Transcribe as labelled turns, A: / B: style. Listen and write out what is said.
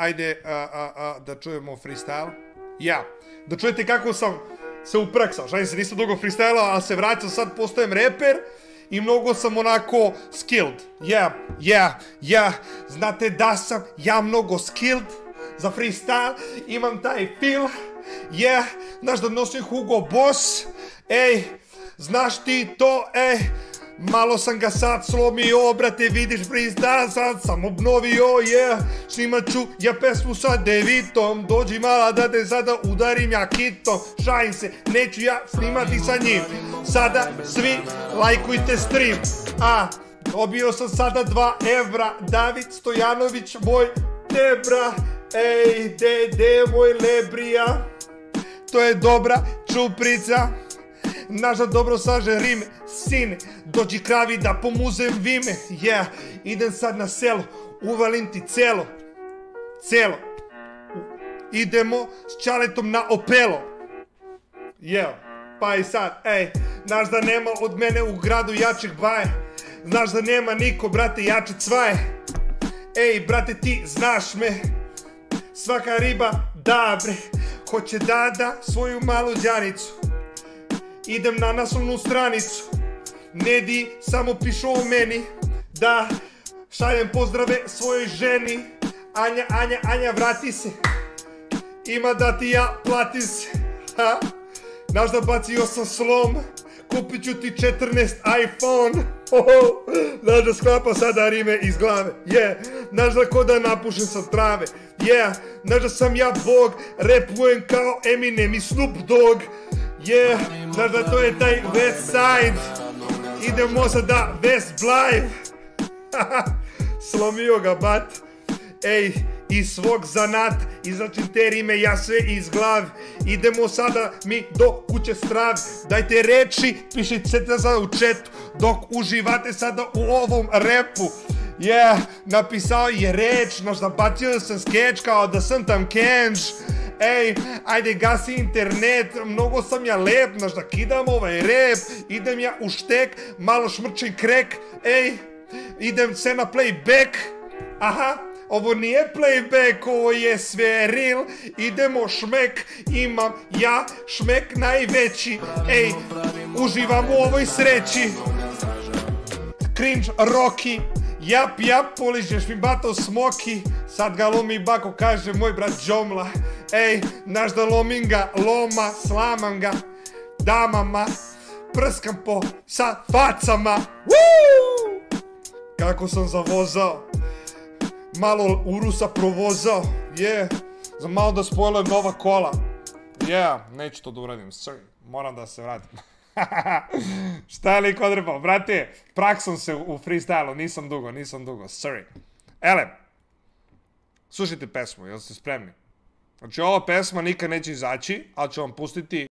A: ajde da čujemo freestyle. Ja, da čujete kako sam se upraksao. Šalim se, nisam dugo freestylao, ali se vraćam, sad postajem reper i mnogo sam onako skilled. Znate da sam ja mnogo skilled za freestyle, imam taj feel. Znaš da nosim Hugo Boss, znaš ti to, malo sam ga sad slomio, brate, vidiš freestyle, sad sam obnovio, snimat ću ja pesmu sa Devitom, dođi mala da te sada udarim ja kitom, šalim se, neću ja snimati sa njim, sada svi lajkujte stream, dobio sam sada 2 evra, David Stojanović, moj debra, dede moj lebrija, to je dobra čuprica. Znaš da dobro saže rime, sine, dođi kravi da pomuzem vime, idem sad na selo, uvalim ti celo, idemo s Čaletom na Opelo, pa i sad, znaš da nema od mene u gradu jačeg baje, znaš da nema niko, brate, jače cvaje, brate, ti znaš me, svaka riba dabre, hoće da svoju malu đanicu. Idem na naslovnu stranicu, Nedi samo pišu o meni, da šaljem pozdrave svojoj ženi, Anja vrati se, ima da ti ja platim se, znaš da bacio sam slom, kupit ću ti 14 iPhone, znaš da sklapa sada rime iz glave, znaš da ko da napušem sa trave, znaš da sam ja bog, repujem kao Eminem i Snoop Dogg, znaš da to je taj West Side, idemo sada West Blive, slomio ga bat, iz svog zanata, izračim te rime ja sve iz glave, idemo sada mi do kuće strave, dajte reči, pišite sada u chatu, dok uživate sada u ovom repu, napisao je reč, znaš da bacio sam skeč kao da sam tam Kenž, ajde gasi internet, mnogo sam ja lep, znaš da kidam ovaj rap, idem ja u štek, malo šmrčim krek, idem se na playback, ovo nije playback, ovo je sve real, idemo šmek, imam ja šmek najveći, uživam u ovoj sreći, cringe Rocky, jap, poližeš mi bato smoki, sad ga lomi bako, kaže moj brat Džomla, znaš da lomim ga, loma, slamam ga, damama, prskam po sa facama, kako sam zavozao, malo urusa provozao, za malo da spojlujem nova kola, neću to da uradim, sorry, moram da se vratim. Šta je lik odrepao, brate, praksom se u freestylu, nisam dugo, sorry. Slušajte pesmu, jel ste spremni? Znači ova pesma nikad neće izaći, ali ću vam pustiti